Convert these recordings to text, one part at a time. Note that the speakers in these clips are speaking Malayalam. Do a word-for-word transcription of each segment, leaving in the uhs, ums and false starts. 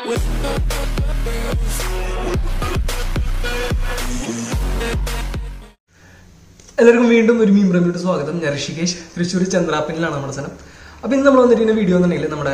എല്ലാവർക്കും വീണ്ടും ഒരു മീൻ പ്രേമിയുടെ സ്വാഗതം. ഞാൻ ഋഷികേഷ്, തൃശ്ശൂർ ചന്ദ്രാപ്പനിലാണ് നമ്മുടെ സ്ഥലം. അപ്പോൾ ഇന്ന് നമ്മൾ വന്നിരിക്കുന്ന വീഡിയോ എന്നുണ്ടെങ്കിൽ നമ്മുടെ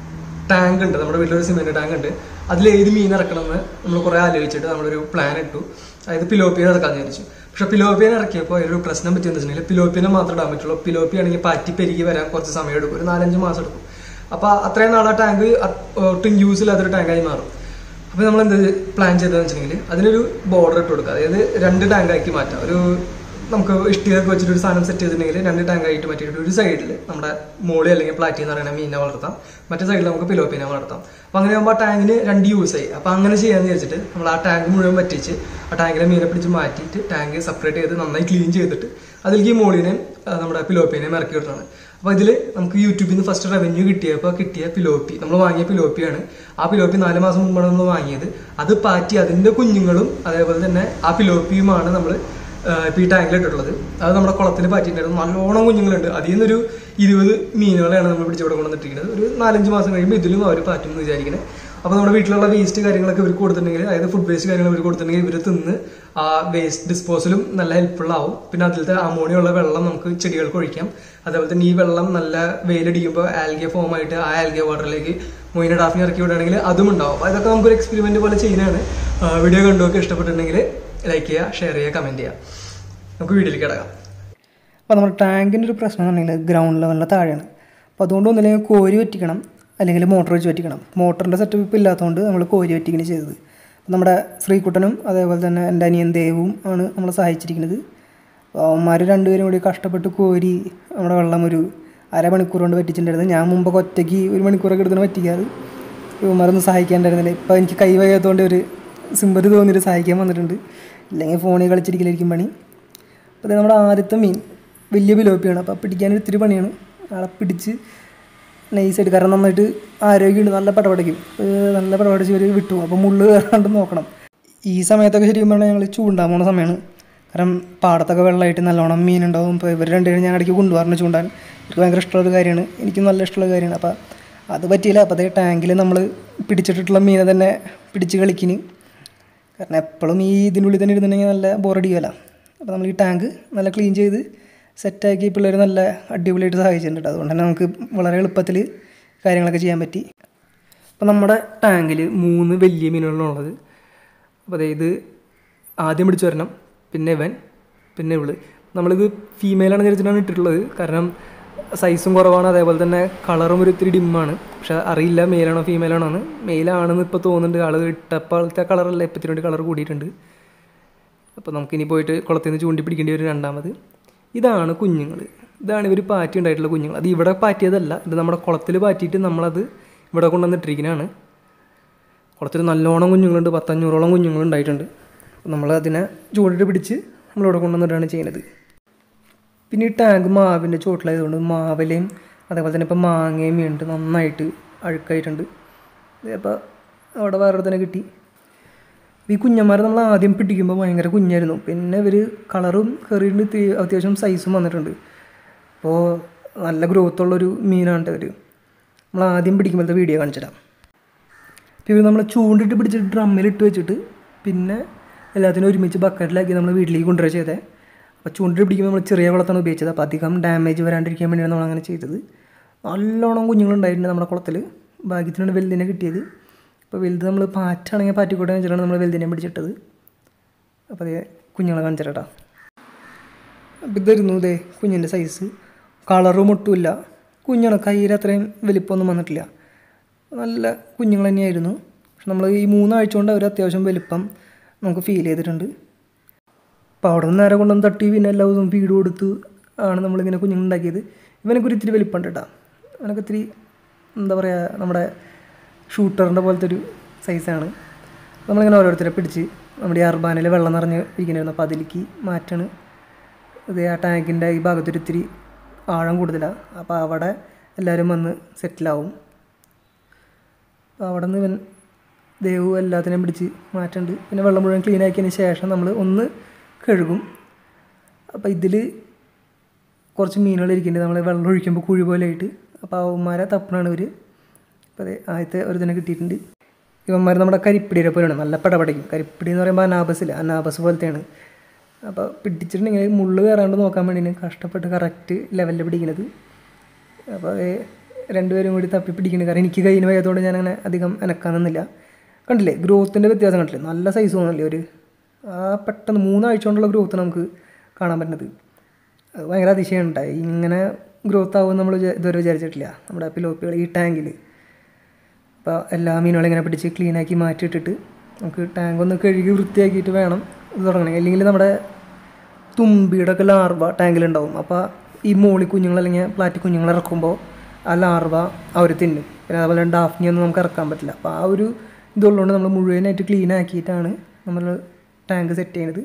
ടാങ്ക് ഉണ്ട്, നമ്മുടെ വീട്ടിലൊരു സിമെന്റ് ടാങ്ക് ഉണ്ട്. അതിൽ ഏത് മീൻ ഇറക്കണമെന്ന് നമ്മൾ കുറേ ആലോചിച്ചിട്ട് നമ്മളൊരു പ്ലാൻ ഇട്ടു. അതായത് പിലോപ്പിയെ ഇറക്കാമെന്ന് വിചാരിച്ചു. പക്ഷെ പിലോപ്പിയെ ഇറക്കിയപ്പോൾ അതിലൊരു പ്രശ്നം പറ്റിയെന്ന് വെച്ചിട്ടുണ്ടെങ്കിൽ പിലോപ്പിനെ മാത്രം ഇടാൻ പറ്റുള്ളൂ. പിലോപ്പി ആണെങ്കിൽ പാറ്റി പെരുകി വരാൻ കുറച്ച് സമയം എടുക്കും, ഒരു നാലഞ്ച് മാസം എടുക്കും. അപ്പോൾ അത്രയും നാളെ ടാങ്ക് ഒട്ടും യൂസ് ഇല്ലാത്തൊരു ടാങ്കായി മാറും. അപ്പോൾ നമ്മൾ എന്ത് പ്ലാൻ ചെയ്തതെന്ന് വെച്ചിട്ടുണ്ടെങ്കിൽ അതിനൊരു ബോർഡർ ഇട്ട് കൊടുക്കുക. അതായത് രണ്ട് ടാങ്കാക്കി മാറ്റാം. ഒരു നമുക്ക് ഇഷ്ടികയൊക്കെ വെച്ചിട്ട് ഒരു സാധനം സെറ്റ് ചെയ്തിട്ടുണ്ടെങ്കിൽ രണ്ട് ടാങ്കായിട്ട് മാറ്റിയിട്ട് ഒരു സൈഡിൽ നമ്മുടെ മോളി അല്ലെങ്കിൽ പ്ലാറ്റി എന്ന് പറയുന്ന മീനിനെ വളർത്താം, മറ്റേ സൈഡിൽ നമുക്ക് പിലോപ്പിനെ വളർത്താം. അപ്പോൾ അങ്ങനെ ആകുമ്പോൾ ആ ടാങ്കിന് രണ്ട് യൂസ് ആയി. അപ്പോൾ അങ്ങനെ ചെയ്യാമെന്ന് വിചാരിച്ചിട്ട് നമ്മൾ ആ ടാങ്ക് മുഴുവൻ പറ്റിച്ച് ആ ടാങ്കിലെ മീനെ പിടിച്ച് മാറ്റിയിട്ട് ടാങ്ക് സെപ്പറേറ്റ് ചെയ്ത് നന്നായി ക്ലീൻ ചെയ്തിട്ട് അതിലേക്ക് ഈ മോളിനെയും നമ്മുടെ പിലോപ്പിനെയും ഇറക്കി വിട്ടാണ്. അപ്പോൾ ഇതിൽ നമുക്ക് യൂട്യൂബിൽ നിന്ന് ഫസ്റ്റ് റവന്യൂ കിട്ടിയപ്പോൾ കിട്ടിയ പിലോപ്പി, നമ്മൾ വാങ്ങിയ പിലോപ്പിയാണ്. ആ പിലോപ്പി നാല് മാസം മുമ്പാണ് നമ്മൾ വാങ്ങിയത്. അത് പാറ്റി അതിൻ്റെ കുഞ്ഞുങ്ങളും അതേപോലെ തന്നെ ആ പിലോപ്പിയുമാണ് നമ്മൾ ഇപ്പോൾ ഈ ടാങ്കിൽ ഇട്ടിട്ടുള്ളത്. അത് നമ്മുടെ കുളത്തിൽ പാറ്റിയിട്ടുണ്ടായിരുന്നു. നല്ലോണം കുഞ്ഞുങ്ങളുണ്ട്. അതിൽ നിന്നൊരു ഇരുപത് മീനുകളെയാണ് നമ്മൾ പിടിച്ചിവിടെ കൊണ്ടുവന്നിട്ടിരിക്കുന്നത്. ഒരു നാലഞ്ച് മാസം കഴിയുമ്പോൾ ഇതിലും അവർ പാറ്റും എന്ന് വിചാരിക്കുന്നത്. അപ്പോൾ നമ്മുടെ വീട്ടിലുള്ള വേസ്റ്റ് കാര്യങ്ങളൊക്കെ ഇവർ കൊടുത്തിട്ടുണ്ടെങ്കിൽ, അതായത് ഫുഡ് വേസ്റ്റ് കാര്യങ്ങൾ ഇവർ കൊടുത്തിട്ടുണ്ടെങ്കിൽ ഇവർ തിന്ന് ആ വേസ്റ്റ് ഡിസ്പോസലും നല്ല ഹെൽപ്ഫുൾ ആവും. പിന്നെ അതിലത്തെ അമോണിയുള്ള വെള്ളം നമുക്ക് ചെടികൾക്ക് ഒഴിക്കാം. അതേപോലെ തന്നെ ഈ വെള്ളം നല്ല വെയിലടിക്കുമ്പോൾ ആൽഗെ ഫോം ആയിട്ട് ആ ആൽഗെ വാട്ടറിലേക്ക് മൊയിന ഡാഫിനെ ഇറക്കി വിടുകയാണെങ്കിൽ അതും ഉണ്ടാവും. അപ്പോൾ ഇതൊക്കെ നമുക്കൊരു എക്സ്പെരിമെന്റ് പോലെ ചെയ്യുന്നതാണ്. വീഡിയോ കണ്ടുമൊക്കെ ഇഷ്ടപ്പെട്ടിട്ടുണ്ടെങ്കിൽ ലൈക്ക് ചെയ്യുക, ഷെയർ ചെയ്യുക, കമൻറ്റ് ചെയ്യുക. നമുക്ക് വീഡിയോയിലേക്ക് കിടക്കാം. അപ്പോൾ നമ്മുടെ ടാങ്കിൻ്റെ ഒരു പ്രശ്നം എന്ന് പറഞ്ഞാൽ ഗ്രൗണ്ട് ലെവലിലെ താഴെയാണ്. അപ്പോൾ അതുകൊണ്ട് ഒന്നില്ലെങ്കിൽ കോരി വറ്റിക്കണം, അല്ലെങ്കിൽ മോട്ടർ വെച്ച് വറ്റിക്കണം. മോട്ടറിൻ്റെ സെറ്റപ്പ് ഇപ്പോൾ ഇല്ലാത്തതുകൊണ്ട് നമ്മൾ കോരി വറ്റിക്കുകയാണ് ചെയ്തത്. നമ്മുടെ ശ്രീകുട്ടനും അതേപോലെ തന്നെ എൻ്റെ അനിയൻ ദേവും ആണ് നമ്മളെ സഹായിച്ചിരിക്കുന്നത്. അപ്പോൾ അവന്മാർ രണ്ടുപേരും കൂടി കഷ്ടപ്പെട്ട് കോരി നമ്മുടെ വെള്ളം ഒരു അരമണിക്കൂർ കൊണ്ട് വറ്റിച്ചിട്ടുണ്ടായിരുന്നു. ഞാൻ മുമ്പ് ഒറ്റയ്ക്ക് ഒരു മണിക്കൂറൊക്കെ എടുത്താണ് വറ്റിക്കാറ്. ഇവന്മാരൊന്നും സഹായിക്കാണ്ടായിരുന്നില്ല. ഇപ്പോൾ എനിക്ക് കൈ വയ്യാത്തതുകൊണ്ട് ഒരു സിമ്പതി തോന്നിയിട്ട് സഹായിക്കാൻ വന്നിട്ടുണ്ട്. ഇല്ലെങ്കിൽ ഫോണിൽ കളിച്ചിരിക്കലായിരിക്കും പണി. അപ്പോൾ അത് നമ്മുടെ ആദ്യത്തെ മീൻ വലിയ പിലോപ്പിയാണ്. അപ്പോൾ പിടിക്കാൻ ഒത്തിരി പണിയാണ്. ആളെ പിടിച്ച് നൈസായിട്ട്, കാരണം നന്നായിട്ട് ആരോഗ്യമുണ്ട്, നല്ല പടപടയ്ക്കും, നല്ല പടപടിച്ച് ഇവർ വിട്ടു. അപ്പോൾ മുള്ള് കയറാണ്ട് നോക്കണം. ഈ സമയത്തൊക്കെ ശരിക്കും പറഞ്ഞാൽ ഞങ്ങൾ ചൂണ്ടാൻ പോകുന്ന സമയമാണ്. കാരണം പാടത്തൊക്കെ വെള്ളമായിട്ട് നല്ലോണം മീനുണ്ടാവും. ഇപ്പോൾ ഇവർ രണ്ടുപേരും ഞാൻ ഇടയ്ക്ക് കൊണ്ടുപോകാറുണ്ട് ചൂണ്ടാൻ. എനിക്ക് ഭയങ്കര ഇഷ്ടമുള്ളൊരു കാര്യമാണ്, എനിക്കും നല്ല ഇഷ്ടമുള്ള കാര്യമാണ്. അപ്പോൾ അത് പറ്റിയില്ല. അപ്പോൾ അതേ ടാങ്കിൽ നമ്മൾ പിടിച്ചിട്ടുള്ള മീനെ തന്നെ പിടിച്ച് കളിക്കിന്. കാരണം എപ്പോഴും ഈ ഇതിനുള്ളിൽ തന്നെ ഇരുന്നുണ്ടെങ്കിൽ നല്ല ബോറടിക്കുമല്ലോ. അപ്പോൾ നമ്മൾ ഈ ടാങ്ക് നല്ല ക്ലീൻ ചെയ്ത് സെറ്റാക്കി പിള്ളേർ നല്ല അടിപൊളിയായിട്ട് സഹായിച്ചിട്ടുണ്ട്. അതുകൊണ്ട് തന്നെ നമുക്ക് വളരെ എളുപ്പത്തിൽ കാര്യങ്ങളൊക്കെ ചെയ്യാൻ പറ്റി. അപ്പോൾ നമ്മുടെ ടാങ്കിൽ മൂന്ന് വലിയ മീനുകളാണുള്ളത്. അപ്പോൾ അതായത് ആദ്യം പിടിച്ചു വരണം, പിന്നെ ഇവൻ, പിന്നെ ഇവള്. നമ്മളിത് ഫീമെയിലാണ് വിചാരിച്ചിട്ടാണ് ഇട്ടിട്ടുള്ളത്. കാരണം സൈസും കുറവാണ്, അതേപോലെ തന്നെ കളറും ഒരു ഇത്തിരി ഡിമ്മാണ്. പക്ഷെ അറിയില്ല മെയിലാണോ ഫീമെയിലാണോ എന്ന്. മെയിലാണെന്ന് ഇപ്പോൾ തോന്നുന്നുണ്ട്. ആൾ ഇട്ടപ്പോഴത്തെ കളറല്ല, ഇപ്പത്തിന് വേണ്ടി കളർ കൂടിയിട്ടുണ്ട്. അപ്പോൾ നമുക്കിനി പോയിട്ട് കുളത്തിൽ നിന്ന് ചൂണ്ടി പിടിക്കേണ്ടി വരും രണ്ടാമത്. ഇതാണ് കുഞ്ഞുങ്ങൾ, ഇതാണ് ഇവർ പാറ്റി ഉണ്ടായിട്ടുള്ള കുഞ്ഞുങ്ങൾ. അത് ഇവിടെ പാറ്റിയതല്ല, ഇത് നമ്മുടെ കുളത്തിൽ പാറ്റിയിട്ട് നമ്മളത് ഇവിടെ കൊണ്ടുവന്നിട്ടിരിക്കുന്നതാണ്. കുളത്തിൽ നല്ലോണം കുഞ്ഞുങ്ങളുണ്ട്, പത്തഞ്ഞൂറോളം കുഞ്ഞുങ്ങളുണ്ടായിട്ടുണ്ട്. അപ്പോൾ നമ്മളതിനെ ചൂണ്ടിട്ട് പിടിച്ച് നമ്മളിവിടെ കൊണ്ടുവന്നിട്ടാണ് ചെയ്യുന്നത്. പിന്നെ ഈ ടാങ്ക് മാവിൻ്റെ ചോട്ടിലായതുകൊണ്ട് മാവിലയും അതേപോലെ തന്നെ ഇപ്പോൾ മാങ്ങയും വീണിട്ട് നന്നായിട്ട് അഴുക്കായിട്ടുണ്ട്. അപ്പോൾ അവിടെ വേറെ തന്നെ കിട്ടി. ഈ കുഞ്ഞന്മാർ നമ്മൾ ആദ്യം പിടിക്കുമ്പോൾ ഭയങ്കര കുഞ്ഞായിരുന്നു. പിന്നെ ഇവർ കളറും കയറിയിട്ട് അത്യാവശ്യം സൈസും വന്നിട്ടുണ്ട്. അപ്പോൾ നല്ല ഗ്രോത്തുള്ളൊരു മീനാണ് ഇവർ. നമ്മൾ ആദ്യം പിടിക്കുമ്പോഴത്തെ വീഡിയോ കാണിച്ചിടാം. അപ്പോൾ ഇവർ നമ്മൾ ചൂണ്ടിട്ട് പിടിച്ചിട്ട് ഡ്രമ്മിലിട്ട് വെച്ചിട്ട് പിന്നെ എല്ലാത്തിനും ഒരുമിച്ച് ബക്കറ്റിലാക്കി നമ്മൾ വീട്ടിലേക്ക് കൊണ്ടുവരിക ചെയ്തത്. അപ്പോൾ ചൂണ്ടിട്ട് പിടിക്കുമ്പോൾ നമ്മൾ ചെറിയ കുളത്താണ് ഉപയോഗിച്ചത്. അപ്പോൾ അധികം ഡാമേജ് വരാണ്ടിരിക്കാൻ വേണ്ടിയാണ് നമ്മളങ്ങനെ ചെയ്തത്. നല്ലോണം കുഞ്ഞുങ്ങളുണ്ടായിട്ടുണ്ട് നമ്മുടെ കുളത്തിൽ. ഭാഗ്യത്തിനാണ് വലുതിനെ കിട്ടിയത്. അപ്പോൾ വലുത് നമ്മൾ പാറ്റാണെങ്കിൽ പാറ്റിക്കോട്ടെ വെച്ചിട്ടാണ് നമ്മൾ വലുതിനെ പിടിച്ചിട്ടത്. അപ്പോൾ അതേ കുഞ്ഞുങ്ങളെ കാണിച്ചിട്ടാ. അപ്പോൾ ഇതായിരുന്നു ഇതേ കുഞ്ഞിൻ്റെ സൈസ്. കളറും ഒട്ടുമില്ല, കുഞ്ഞാണ്. കയ്യിൽ അത്രയും വലിപ്പമൊന്നും വന്നിട്ടില്ല. നല്ല കുഞ്ഞുങ്ങൾ തന്നെയായിരുന്നു. പക്ഷെ നമ്മൾ ഈ മൂന്നാഴ്ച കൊണ്ട് അവർ അത്യാവശ്യം വലിപ്പം നമുക്ക് ഫീൽ ചെയ്തിട്ടുണ്ട്. അപ്പോൾ അവിടെ നിന്ന് നേരെ കൊണ്ടുവന്ന് തട്ടി പിന്നെ എല്ലാ ദിവസവും ഫീഡ് കൊടുത്ത് ആണ് നമ്മളിങ്ങനെ കുഞ്ഞുങ്ങളുണ്ടാക്കിയത്. ഇവനൊക്കെ ഒരു ഇത്തിരി വലിപ്പമുണ്ട് കേട്ടോ. അവനൊക്കെ ഇത്തിരി എന്താ പറയുക, നമ്മുടെ ഷൂട്ടറിൻ്റെ പോലത്തെ ഒരു സൈസാണ്. നമ്മളിങ്ങനെ ഓരോരുത്തരെ പിടിച്ച് നമ്മുടെ ഈ അർബാനിൽ വെള്ളം നിറഞ്ഞ് ഇരിക്കണമായിരുന്നു. അപ്പോൾ അതിലേക്ക് മാറ്റാണ്. ഇത് ആ ടാങ്കിൻ്റെ ഈ ഭാഗത്തൊരു ഇത്തിരി ആഴം കൂടുതലാണ്. അപ്പോൾ അവിടെ എല്ലാവരും വന്ന് സെറ്റിലാവും. അപ്പോൾ അവിടെ നിന്ന് ഇവൻ ദേവു എല്ലാത്തിനെയും പിടിച്ച് മാറ്റുന്നുണ്ട്. പിന്നെ വെള്ളം മുഴുവൻ ക്ലീൻ ആക്കിയതിന് ശേഷം നമ്മൾ ഒന്ന് കഴുകും. അപ്പോൾ ഇതിൽ കുറച്ച് മീനുകൾ ഇരിക്കുന്നുണ്ട്. നമ്മൾ വെള്ളം ഒഴിക്കുമ്പോൾ കുഴി പോലെ ആയിട്ട്. അപ്പോൾ അവന്മാരെ തപ്പണാണ് ഇവർ. അപ്പോൾ അതെ ആദ്യത്തെ ഒരു തന്നെ കിട്ടിയിട്ടുണ്ട്. ഇവന്മാർ നമ്മുടെ കരിപ്പിടിയെ പോലെയാണ്, നല്ല പടപടയ്ക്കും. കരിപ്പിടി എന്ന് പറയുമ്പോൾ അനാബസില്ല, അനാബസ് പോലത്തെയാണ്. അപ്പോൾ പിടിച്ചിട്ടുണ്ടെങ്കിൽ മുള്ള് കയറാണ്ട് നോക്കാൻ വേണ്ടിയാണ് കഷ്ടപ്പെട്ട് കറക്റ്റ് ലെവലിൽ പിടിക്കുന്നത്. അപ്പോൾ രണ്ടുപേരും കൂടി തപ്പി പിടിക്കുന്നത്. കാരണം എനിക്ക് കയ്യിന് വയ്യാത്തതുകൊണ്ട് ഞാനങ്ങനെ അധികം അനക്കാനൊന്നുമില്ല. കണ്ടില്ലേ ഗ്രോത്തിൻ്റെ വ്യത്യാസം കണ്ടില്ലേ, നല്ല സൈസ് തോന്നില്ലേ. ഒരു ആ പെട്ടെന്ന് മൂന്നാഴ്ച കൊണ്ടുള്ള ഗ്രോത്ത് നമുക്ക് കാണാൻ പറ്റുന്നത്. അത് ഭയങ്കര അതിശയം ഉണ്ടായി. ഇങ്ങനെ ഗ്രോത്ത് ആവുമെന്ന് നമ്മൾ ഇതുവരെ വിചാരിച്ചിട്ടില്ല നമ്മുടെ പിലോപ്പികൾ ഈ ടാങ്കിൽ. അപ്പോൾ എല്ലാ മീനുകളും ഇങ്ങനെ പിടിച്ച് ക്ലീനാക്കി മാറ്റിയിട്ടിട്ട് നമുക്ക് ടാങ്ക് ഒന്ന് കഴുകി വൃത്തിയാക്കിയിട്ട് വേണം ഇത് തുടങ്ങണം. അല്ലെങ്കിൽ നമ്മുടെ തുമ്പിയുടെ ഒക്കെ ലാർവ ടാങ്കിലുണ്ടാവും. അപ്പോൾ ഈ മോളി കുഞ്ഞുങ്ങൾ അല്ലെങ്കിൽ പ്ലാറ്റി കുഞ്ഞുങ്ങൾ ഇറക്കുമ്പോൾ ആ ലാർവ അവർ തിന്നും. പിന്നെ അതുപോലെ ഡാഫ്നിയൊന്നും നമുക്ക് ഇറക്കാൻ പറ്റില്ല. അപ്പോൾ ആ ഒരു ഇതുള്ളതുകൊണ്ട് നമ്മൾ മുഴുവനായിട്ട് ക്ലീൻ ആക്കിയിട്ടാണ് നമ്മൾ ടാങ്ക് സെറ്റ് ചെയ്യുന്നത്.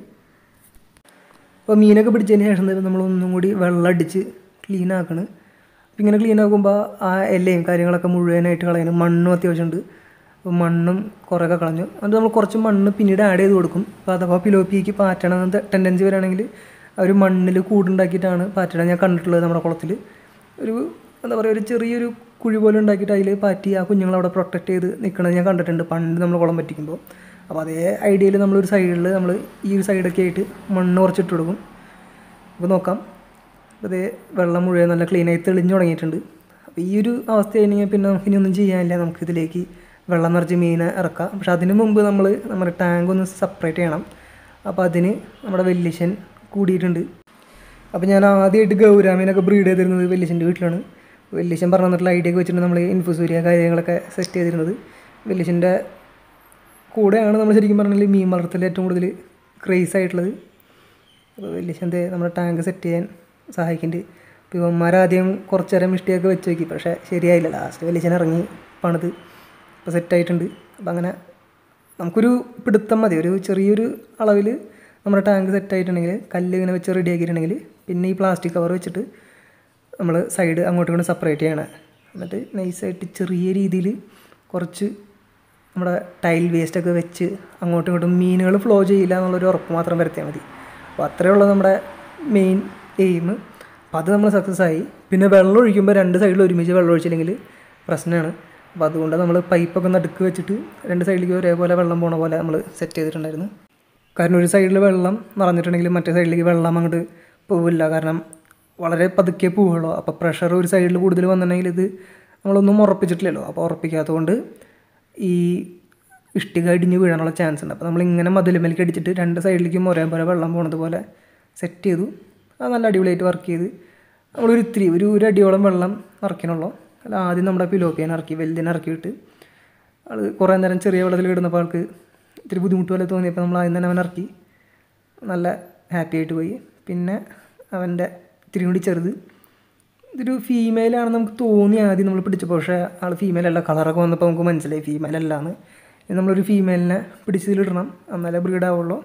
അപ്പോൾ മീനൊക്കെ പിടിച്ചതിന് ശേഷം നമ്മൾ ഒന്നും കൂടി വെള്ളം അടിച്ച് ക്ലീൻ ആക്കണം. അപ്പോൾ ഇങ്ങനെ ക്ലീൻ ആക്കുമ്പോൾ ആ ഇലയും കാര്യങ്ങളൊക്കെ മുഴുവനായിട്ട് കളയാനും മണ്ണും അത്യാവശ്യമുണ്ട്. അപ്പോൾ മണ്ണും കുറേയൊക്കെ കളഞ്ഞു. അത് നമ്മൾ കുറച്ച് മണ്ണ് പിന്നീട് ആഡ് ചെയ്ത് കൊടുക്കും. അപ്പോൾ അഥവാ പിലോപ്പിക്ക് പാറ്റണമെന്ന് ടെൻഡൻസി വരികയാണെങ്കിൽ അവർ മണ്ണിൽ കൂടുണ്ടാക്കിയിട്ടാണ് പാറ്റണം. ഞാൻ കണ്ടിട്ടുള്ളത് നമ്മുടെ കുളത്തിൽ ഒരു എന്താ പറയുക ഒരു ചെറിയൊരു കുഴി പോലെ ഉണ്ടാക്കിയിട്ട് അതിൽ പാറ്റി ആ കുഞ്ഞുങ്ങളവിടെ പ്രൊട്ടക്റ്റ് ചെയ്ത് നിൽക്കണത് ഞാൻ കണ്ടിട്ടുണ്ട് പണ്ട് നമ്മൾ കുളം പറ്റിക്കുമ്പോൾ. അപ്പോൾ അതേ ഐഡിയയിൽ നമ്മളൊരു സൈഡിൽ നമ്മൾ ഈ ഒരു സൈഡൊക്കെ ആയിട്ട് മണ്ണ് കുറച്ചിട്ട് കൊടുക്കും. അപ്പോൾ നോക്കാം, അതേ വെള്ളം മുഴുവൻ നല്ല ക്ലീനായി തെളിഞ്ഞു തുടങ്ങിയിട്ടുണ്ട്. അപ്പോൾ ഈ ഒരു അവസ്ഥയാണെങ്കിൽ പിന്നെ നമുക്ക് ഇനി ഒന്നും ചെയ്യാനില്ല, നമുക്കിതിലേക്ക് വെള്ളം നിറച്ച് മീനെ ഇറക്കാം. പക്ഷെ അതിന് മുമ്പ് നമ്മൾ നമ്മുടെ ടാങ്ക് ഒന്ന് സെപ്പറേറ്റ് ചെയ്യണം. അപ്പോൾ അതിന് നമ്മുടെ വെല്ലിശൻ കൂടിയിട്ടുണ്ട്. അപ്പോൾ ഞാൻ ആദ്യമായിട്ട് ഗൗരാമീനൊക്കെ ബ്രീഡ് ചെയ്തിരുന്നത് വെല്ലിശൻ്റെ വീട്ടിലാണ്. വെല്ലിശൻ പറഞ്ഞു തന്നിട്ടുള്ള ഐഡിയ ഒക്കെ വെച്ചിട്ട് നമ്മൾ ഇൻഫുസൂരിയ കാര്യങ്ങളൊക്കെ സെറ്റ് ചെയ്തിരുന്നത്. വെല്ലിശൻ്റെ കൂടെയാണ് നമ്മൾ ശരിക്കും പറഞ്ഞാൽ മീൻ വളർത്തൽ ഏറ്റവും കൂടുതൽ ക്രേസ് ആയിട്ടുള്ളത്. അപ്പോൾ വെല്ലിശൻ്റെ നമ്മുടെ ടാങ്ക് സെറ്റ് ചെയ്യാൻ സഹായിക്കുന്നുണ്ട്. അപ്പോൾ ഇവന്മാരാദ്യം കുറച്ച് നേരം മിസ്റ്റേക്ക് വെച്ച് നോക്കി, പക്ഷേ ശരിയായില്ല. ലാസ്റ്റ് വെല്ലിശൻ ഇറങ്ങി പണിത് ഇപ്പോൾ സെറ്റായിട്ടുണ്ട്. അപ്പോൾ അങ്ങനെ നമുക്കൊരു പിടുത്തം മതി, ഒരു ചെറിയൊരു അളവിൽ നമ്മുടെ ടാങ്ക് സെറ്റായിട്ടുണ്ടെങ്കിൽ കല്ല് ഇങ്ങനെ വെച്ച് റെഡി ആക്കിയിട്ടുണ്ടെങ്കിൽ പിന്നെ ഈ പ്ലാസ്റ്റിക് കവർ വെച്ചിട്ട് നമ്മൾ സൈഡ് അങ്ങോട്ടും ഇങ്ങോട്ടും സെപ്പറേറ്റ് ചെയ്യണം. എന്നിട്ട് നൈസായിട്ട് ചെറിയ രീതിയിൽ കുറച്ച് നമ്മുടെ ടൈൽ വേസ്റ്റൊക്കെ വെച്ച് അങ്ങോട്ടും ഇങ്ങോട്ടും മീനുകൾ ഫ്ലോ ചെയ്യില്ല എന്നുള്ളൊരു ഉറപ്പ് മാത്രം വരുത്തിയാൽ മതി. അപ്പോൾ അത്രയേ ഉള്ളൂ നമ്മുടെ മെയിൻ എയിം. അപ്പോൾ അത് നമ്മൾ സക്സസ് ആയി. പിന്നെ വെള്ളം ഒഴിക്കുമ്പോൾ രണ്ട് സൈഡിൽ ഒരുമിച്ച് വെള്ളം ഒഴിച്ചില്ലെങ്കിൽ പ്രശ്നമാണ്. അപ്പോൾ അതുകൊണ്ട് നമ്മൾ പൈപ്പൊക്കെ നടുക്ക് വെച്ചിട്ട് രണ്ട് സൈഡിലേക്ക് ഒരേപോലെ വെള്ളം പോണ പോലെ നമ്മൾ സെറ്റ് ചെയ്തിട്ടുണ്ടായിരുന്നു. കാരണം ഒരു സൈഡിൽ വെള്ളം നിറഞ്ഞിട്ടുണ്ടെങ്കിൽ മറ്റേ സൈഡിലേക്ക് വെള്ളം അങ്ങോട്ട് പോവില്ല. കാരണം വളരെ പതുക്കെ പോവുള്ളൂ. അപ്പോൾ പ്രഷർ ഒരു സൈഡിൽ കൂടുതൽ വന്നിട്ടുണ്ടെങ്കിൽ ഇത് നമ്മളൊന്നും ഉറപ്പിച്ചിട്ടില്ലല്ലോ. അപ്പോൾ ഉറപ്പിക്കാത്തതുകൊണ്ട് ഈ ഇഷ്ടിക ഇടിഞ്ഞ് വീഴാനുള്ള ചാൻസ് ഉണ്ട്. അപ്പോൾ നമ്മളിങ്ങനെ മതിലുമേലേക്ക് അടിച്ചിട്ട് രണ്ട് സൈഡിലേക്കും ഒരേപോലെ വെള്ളം പോകുന്നത് പോലെ സെറ്റ് ചെയ്തു. അത് നല്ല അടിപൊളിയായിട്ട് വർക്ക് ചെയ്ത് നമ്മളൊരു ഇത്തിരി ഒരു ഒരു അടിയോളം വെള്ളം ഇറക്കണുള്ളൂ. അല്ല ആദ്യം നമ്മുടെ പിലോപ്പിയനെ ഇറക്കി വലുതിനെ ഇറക്കിയിട്ട് അത് കുറേ നേരം ചെറിയ വെള്ളത്തിൽ കിടന്നപ്പോൾ ആൾക്ക് ഇത്തിരി ബുദ്ധിമുട്ട് പോലെ തോന്നിയപ്പോൾ നമ്മൾ ആദ്യം തന്നെ അവൻ ഇറക്കി നല്ല ഹാപ്പി ആയിട്ട് പോയി. പിന്നെ അവൻ്റെ ഇത്തിരി കൂടി ചെറുത് ഇതൊരു ഫീമെയിലാണെന്ന് നമുക്ക് തോന്നി ആദ്യം നമ്മൾ പിടിച്ചപ്പോൾ. പക്ഷേ ആൾ ഫീമെയിലല്ല, കളറൊക്കെ വന്നപ്പോൾ നമുക്ക് മനസ്സിലായി ഫീമെയിലല്ലാന്ന്. നമ്മളൊരു ഫീമെയിലിനെ പിടിച്ചതിലിടണം, എന്നാലേ ബ്രീഡ് ആവുള്ളൂ.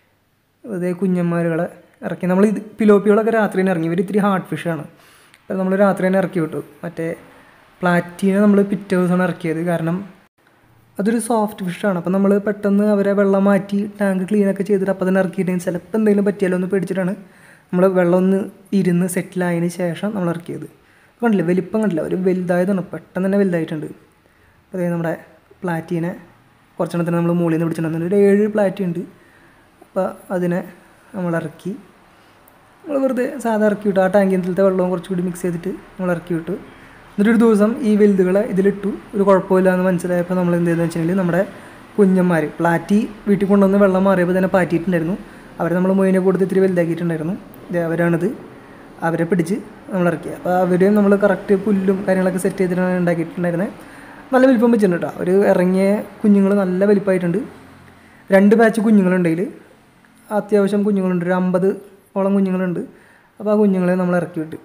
അതേ കുഞ്ഞന്മാരുകളെ ഇറക്കി നമ്മൾ ഇത് പിലോപ്പികളൊക്കെ രാത്രി തന്നെ ഇറങ്ങി. ഇവർ ഇത്തിരി ഹാർഡ് ഫിഷാണ്. അപ്പോൾ നമ്മൾ രാത്രി തന്നെ ഇറക്കി വിട്ടു. മറ്റേ പ്ലാറ്റീനെ നമ്മൾ പിറ്റേ ദിവസമാണ് ഇറക്കിയത്. കാരണം അതൊരു സോഫ്റ്റ് ഫിഷാണ്. അപ്പോൾ നമ്മൾ പെട്ടെന്ന് അവരെ വെള്ളം മാറ്റി ടാങ്ക് ക്ലീനൊക്കെ ചെയ്തിട്ട് അപ്പോൾ തന്നെ ഇറക്കിയിട്ടുണ്ടെങ്കിൽ ചിലപ്പോൾ എന്തെങ്കിലും പറ്റിയാലോ എന്ന് പേടിച്ചിട്ടാണ് നമ്മൾ വെള്ളം ഒന്ന് ഇരുന്ന് സെറ്റിലായതിന് ശേഷം നമ്മൾ ഇറക്കിയത്. കണ്ടില്ല വലിപ്പം കണ്ടില്ല, ഒരു വലുതായതാണ്, പെട്ടെന്ന് തന്നെ വലുതായിട്ടുണ്ട്. അതേ നമ്മുടെ പ്ലാറ്റീനെ കുറച്ചെണ്ണത്തിന് നമ്മൾ മുകളിൽ നിന്ന് പിടിച്ചിട്ടുണ്ടെന്നുണ്ട്. ഒരു ഏഴ് പ്ലാറ്റി ഉണ്ട്. അപ്പോൾ അതിനെ നമ്മൾ ഇറക്കി. നമ്മൾ വെറുതെ സാധാ ഇറക്കി വിട്ടു. ആ ടാങ്കിൻ്റെ വെള്ളവും കുറച്ചുകൂടി മിക്സ് ചെയ്തിട്ട് നമ്മൾ ഇറക്കി വിട്ടു. എന്നിട്ടൊരു ദിവസം ഈ വലുതുകളെ ഇതിലിട്ടു. ഒരു കുഴപ്പമില്ല എന്ന് മനസ്സിലായപ്പോൾ നമ്മൾ എന്ത് ചെയ്തെന്ന് വെച്ചിട്ടുണ്ടെങ്കിൽ നമ്മുടെ കുഞ്ഞന്മാർ പ്ലാറ്റി വീട്ടിൽ കൊണ്ടുവന്ന് വെള്ളം മാറിയപ്പോൾ തന്നെ പാറ്റിയിട്ടുണ്ടായിരുന്നു. അവരെ നമ്മൾ മൊയിനെ കൊടുത്ത് ഇത്തിരി വലുതാക്കിയിട്ടുണ്ടായിരുന്നു. ഇത് അവരാണിത്. അവരെ പിടിച്ച് നമ്മൾ ഇറക്കി. അപ്പോൾ അവരെയും നമ്മൾ കറക്റ്റ് പുല്ലും കാര്യങ്ങളൊക്കെ സെറ്റ് ചെയ്തിട്ടാണ് ഉണ്ടാക്കിയിട്ടുണ്ടായിരുന്നത്. നല്ല വലിപ്പം വെച്ചിട്ടുണ്ട് കേട്ടോ. ഒരു ഇറങ്ങിയ കുഞ്ഞുങ്ങൾ നല്ല വലിപ്പമായിട്ടുണ്ട്. രണ്ട് ബാച്ച് കുഞ്ഞുങ്ങളുണ്ടെങ്കിൽ അത്യാവശ്യം കുഞ്ഞുങ്ങളുണ്ട്, ഒരു അമ്പത് ഓളം കുഞ്ഞുങ്ങളുണ്ട്. അപ്പോൾ ആ കുഞ്ഞുങ്ങളെ നമ്മൾ ഇറക്കി വിട്ട്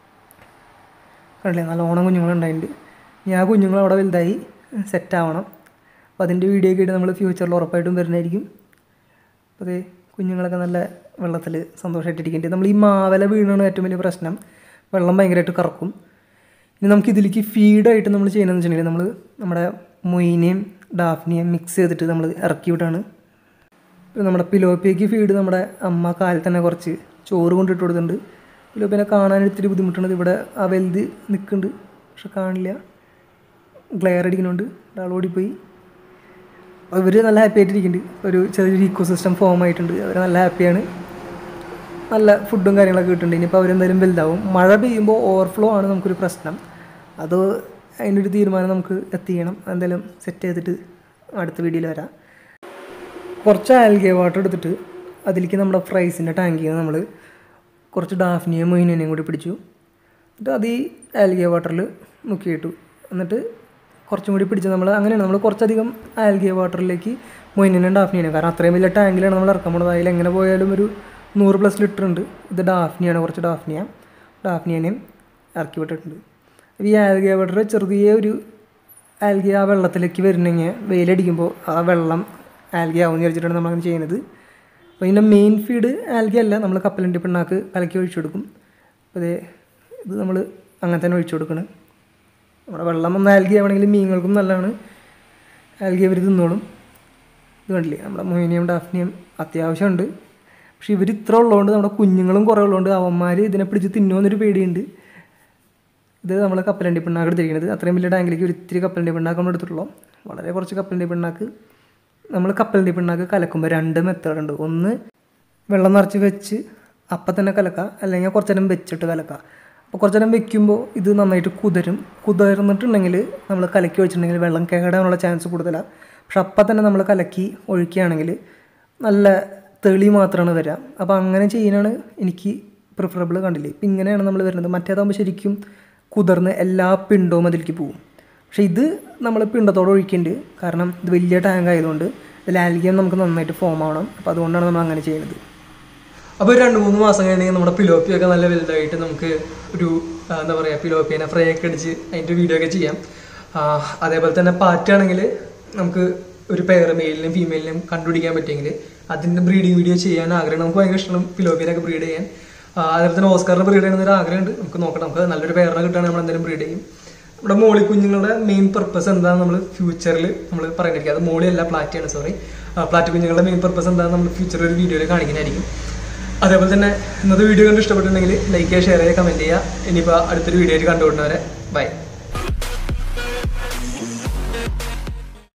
കണ്ടില്ലേ, നല്ല ഓണം കുഞ്ഞുങ്ങളുണ്ടായിട്ടുണ്ട്. ഞാൻ ആ കുഞ്ഞുങ്ങൾ അവിടെ വലുതായി സെറ്റാവണം. അപ്പോൾ അതിൻ്റെ വീഡിയോ ഒക്കെ ആയിട്ട് നമ്മൾ ഫ്യൂച്ചറിൽ ഉറപ്പായിട്ടും വരുന്നതായിരിക്കും. അപ്പോൾ അതേ കുഞ്ഞുങ്ങളൊക്കെ നല്ല വെള്ളത്തിൽ സന്തോഷമായിട്ടിരിക്കുന്നുണ്ട്. നമ്മൾ ഈ മാവല വീണാണ് ഏറ്റവും വലിയ പ്രശ്നം. വെള്ളം ഭയങ്കരമായിട്ട് കറക്കും. ഇനി നമുക്ക് ഇതിലേക്ക് ഫീഡായിട്ട് നമ്മൾ ചെയ്യണമെന്ന് വെച്ചിട്ടുണ്ടെങ്കിൽ നമ്മൾ നമ്മുടെ മൊയിനെയും ഡാഫ്നിയും മിക്സ് ചെയ്തിട്ട് നമ്മൾ ഇറക്കി വിട്ടാണ്. നമ്മുടെ പിലോപ്പിയയ്ക്ക് ഫീഡ് നമ്മുടെ അമ്മ കാലിൽ തന്നെ കുറച്ച് ചോറ് കൊണ്ടിട്ട് കൊടുത്തിട്ടുണ്ട്. പിലോപ്പിനെ കാണാൻ ഇത്തിരി ബുദ്ധിമുട്ടുണ്ട്. ഇവിടെ ആ വലുത് നിൽക്കുന്നുണ്ട്, പക്ഷെ കാണില്ല, ഗ്ലെയർ അടിക്കുന്നുണ്ട്. ഒരാൾ ഓടിപ്പോയി. ഇവർ നല്ല ഹാപ്പി ആയിട്ടിരിക്കുന്നുണ്ട്. ഒരു ചെറിയൊരു ഇക്കോ സിസ്റ്റം ഫോം ആയിട്ടുണ്ട്. അവർ നല്ല ഹാപ്പിയാണ്. നല്ല ഫുഡും കാര്യങ്ങളൊക്കെ കിട്ടുന്നുണ്ട്. ഇനിയിപ്പോൾ അവരെന്തായാലും വലുതാവും. മഴ പെയ്യുമ്പോൾ ഓവർഫ്ലോ ആണ് നമുക്കൊരു പ്രശ്നം. അത് അതിനൊരു തീരുമാനം നമുക്ക് എത്തിക്കണം. എന്തായാലും സെറ്റ് ചെയ്തിട്ട് അടുത്ത വീഡിയോയിൽ വരാം. കുറച്ച് ആൽഗേ വാട്ടർ എടുത്തിട്ട് അതിലേക്ക് നമ്മുടെ ഫ്രൈസിൻ്റെ ടാങ്കിൽ നിന്ന് നമ്മൾ കുറച്ച് ഡാഫ്നിയും മൊയിനേയും കൂടി പിടിച്ചു. എന്നിട്ട് അത് ഈ ആൽഗേ വാട്ടറിൽ മുക്കിയിട്ടു. എന്നിട്ട് കുറച്ചും കൂടി പിടിച്ച് നമ്മൾ അങ്ങനെയാണ് നമ്മൾ കുറച്ചധികം ആൽഗേ വാട്ടറിലേക്ക് മൊയിനേനും ഡാഫ്നിയാണ്. കാരണം അത്രയും വലിയ ടാങ്കിലാണ് നമ്മൾ ഇറക്കാൻ പോകുന്നത്. അതിൽ എങ്ങനെ പോയാലും ഒരു നൂറ് പ്ലസ് ലിറ്റർ ഉണ്ട്. ഇത് ഡാഫ്നിയാണ്, കുറച്ച് ഡാഫ്നിയ ഡാഫ്നിയനെയും ഇറക്കി വിട്ടിട്ടുണ്ട്. ഈ ആൽഗേ വാട്ടർ ചെറിയ ഒരു ആൽഗേ ആ വെള്ളത്തിലേക്ക് വരുന്നെങ്കിൽ വെയിലടിക്കുമ്പോൾ ആ വെള്ളം ആൽഗേ ആവും വിചാരിച്ചിട്ടാണ് നമ്മളങ്ങനെ ചെയ്യുന്നത്. അപ്പോൾ ഇതിൻ്റെ മെയിൻ ഫീഡ് ആൽഗേ അല്ല, നമ്മൾ കപ്പലണ്ടി പിണ്ണാക്ക് കലക്കി ഒഴിച്ചു കൊടുക്കും. അപ്പോൾ ഇതേ ഇത് നമ്മൾ അങ്ങനെ തന്നെ ഒഴിച്ചു കൊടുക്കണം. നമ്മുടെ വെള്ളം ഒന്ന് ആൽഗേ ആവണമെങ്കിൽ മീനുകൾക്കും നല്ലതാണ്. ആൽഗേ ഇവർ തിന്നോളും. ഇത് കണ്ടില്ലേ, നമ്മുടെ മൊയിനിയം ഡാഫ്നിയം അത്യാവശ്യമുണ്ട്. പക്ഷെ ഇവർ ഇത്ര ഉള്ളതുകൊണ്ട് നമ്മുടെ കുഞ്ഞുങ്ങളും കുറേ ഉള്ളതുകൊണ്ട് അവന്മാർ ഇതിനെ പിടിച്ച് തിന്നുമെന്നൊരു പേടിയുണ്ട്. ഇത് നമ്മൾ കപ്പലണ്ടി പിണ്ണാക്ക് എടുത്തിരിക്കുന്നത്. അത്രയും വലിയ ടാങ്കിലേക്ക് ഒരു ഇത്തിരി കപ്പലണ്ടി പിണ്ണാക്ക് നമ്മൾ എടുത്തിട്ടുള്ളൂ. വളരെ കുറച്ച് കപ്പലണ്ടി പിണ്ണാക്ക്. നമ്മൾ കപ്പലണ്ടി പിണ്ണാക്ക് കലക്കുമ്പോൾ രണ്ട് മെത്തേഡ് ഉണ്ട്. ഒന്ന് വെള്ളം നിറച്ച് വെച്ച് അപ്പം തന്നെ കലക്കുക, അല്ലെങ്കിൽ കുറച്ച് നേരം വെച്ചിട്ട് കലക്കുക. അപ്പോൾ കുറച്ച് നേരം വെക്കുമ്പോൾ ഇത് നന്നായിട്ട് കുതിരും. കുതിർന്നിട്ടുണ്ടെങ്കിൽ നമ്മൾ കലക്കി ഒഴിച്ചിട്ടുണ്ടെങ്കിൽ വെള്ളം കേടാനുള്ള ചാൻസ് കൂടുതലാണ്. പക്ഷെ അപ്പം തന്നെ നമ്മൾ കലക്കി ഒഴിക്കുകയാണെങ്കിൽ നല്ല തെളി മാത്രമാണ് വരിക. അപ്പോൾ അങ്ങനെ ചെയ്യാനാണ് എനിക്ക് പ്രിഫറബിൾ. കണ്ടില്ലേ, ഇപ്പം ഇങ്ങനെയാണ് നമ്മൾ വരുന്നത്. മറ്റേതാകുമ്പോൾ ശരിക്കും കുതിർന്ന് എല്ലാ പിണ്ടവും അതിലേക്ക് പോകും. പക്ഷേ ഇത് നമ്മൾ പിണ്ടത്തോടെ ഒഴിക്കേണ്ടത്. കാരണം ഇത് വലിയ ടാങ്ക് ആയതുകൊണ്ട് ഇതിൽ ആൽഗിയം നമുക്ക് നന്നായിട്ട് ഫോം ആവണം. അപ്പോൾ അതുകൊണ്ടാണ് നമ്മൾ അങ്ങനെ ചെയ്യുന്നത്. അപ്പോൾ ഒരു രണ്ട് മൂന്ന് മാസം കഴിഞ്ഞെങ്കിൽ നമ്മുടെ പിലോപ്പിയൊക്കെ നല്ല വലുതായിട്ട് നമുക്ക് ഒരു എന്താ പറയുക പിലോപ്പിനെ ഫ്രൈ ഒക്കെ അടിച്ച് അതിൻ്റെ വീഡിയോ ഒക്കെ ചെയ്യാം. അതേപോലെ തന്നെ പാറ്റാണെങ്കിൽ നമുക്ക് ഒരു പെയർ മെയിലിനും ഫീമെയിലിനും കണ്ടുപിടിക്കാൻ പറ്റുമെങ്കിൽ അതിൻ്റെ ബ്രീഡിങ് വീഡിയോ ചെയ്യാൻ ആഗ്രഹം. നമുക്ക് ഭയങ്കര ഇഷ്ടമാണ് പിലോപ്പിനൊക്കെ ബ്രീഡ് ചെയ്യാൻ. അതേപോലെ തന്നെ ഓസ്കാറിനെ ബ്രീഡ് ചെയ്യണമെന്നൊരു ആഗ്രഹമുണ്ട്. നമുക്ക് നോക്കണം. നമുക്ക് നല്ലൊരു പെയറിനെ കിട്ടുകയാണെങ്കിൽ നമ്മൾ എന്തായാലും ബ്രീഡ് ചെയ്യും. നമ്മുടെ മോളി കുഞ്ഞുങ്ങളുടെ മെയിൻ പർപ്പസ് എന്താണെന്ന് നമ്മൾ ഫ്യൂച്ചറിൽ നമ്മൾ പറയുന്നിരിക്കുക. അത് മോളിയല്ല, പ്ലാറ്റിയാണ്, സോറി. പ്ലാറ്റ് കുഞ്ഞുങ്ങളുടെ മെയിൻ പർപ്പസ് എന്താണെന്ന് നമ്മൾ ഫ്യൂച്ചറിൽ ഒരു വീഡിയോയിൽ കാണിക്കുന്നതായിരിക്കും. അതേപോലെ തന്നെ ഇന്നത്തെ വീഡിയോ കണ്ട് ഇഷ്ടപ്പെട്ടിട്ടുണ്ടെങ്കിൽ ലൈക്ക് ചെയ്യുക, ഷെയർ ചെയ്യുക, കമൻറ്റ് ചെയ്യുക. ഇനിയിപ്പോൾ അടുത്തൊരു വീഡിയോ ആയിട്ട് കണ്ടുകൊണ്ടുവരെ ബൈ.